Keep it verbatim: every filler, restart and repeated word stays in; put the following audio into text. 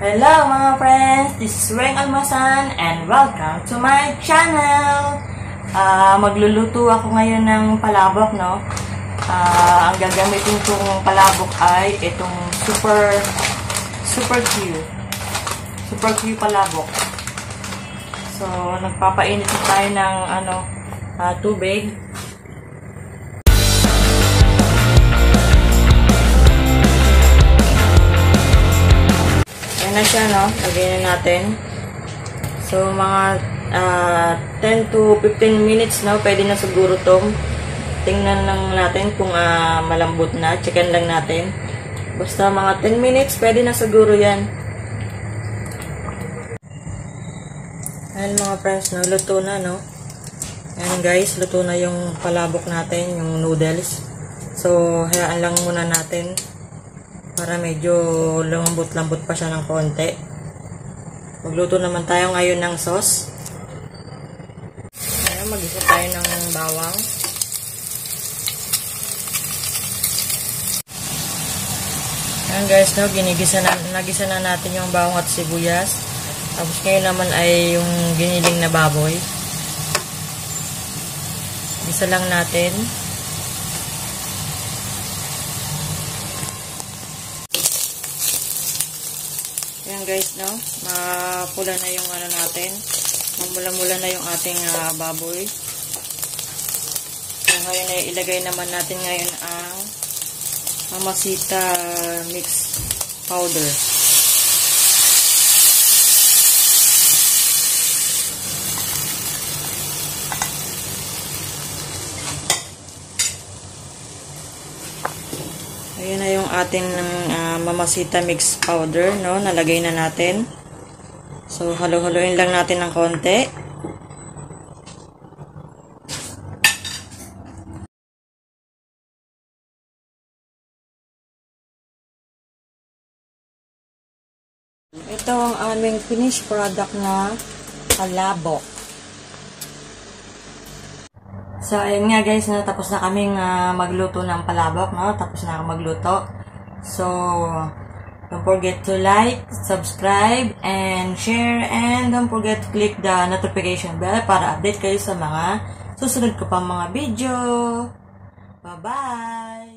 Hello mga friends, this is Weng Almasan and welcome to my channel. Uh, magluluto ako ngayon ng palabok, no? Uh, ang gagamitin kong palabok ay itong super super Q. Super Q palabok. So, nagpapainit tayo ng ano, uh, tubig. Na siya, no? Lagyan na natin. So, mga uh, ten to fifteen minutes, no? Pwede na siguro tong. Tingnan lang natin kung uh, malambot na. Checkin lang natin. Basta mga ten minutes, pwede na siguro yan. Ayan mga friends, no? Luto na, no? Ayan guys, luto na yung palabok natin, yung noodles. So, hayaan lang muna natin para medyo lumambot-lambot pa siya ng konti. Magluto naman tayo ngayon ng sauce. Ayan, mag-isa tayo ng bawang. Ayan guys, no, ginigisa na, nagisa na natin yung bawang at sibuyas. Tapos ngayon naman ay yung giniling na baboy. Gisa lang natin. Ayan guys, no, mapula na yung ano natin, mamula-mula na yung ating uh, baboy. So ngayon ay ilagay naman natin ngayon ang Mamacita mix powder. Ayan na yung ating uh, Mamacita mix powder, no? Nalagay na natin. So, halo-haloin lang natin ng konti. Ito ang aming finished product na palabok. So, ayun nga guys, no, tapos na kaming uh, magluto ng palabok, no? Tapos na ako magluto. So, don't forget to like, subscribe, and share, and don't forget to click the notification bell para update kayo sa mga susunod ko pang mga video. Bye-bye!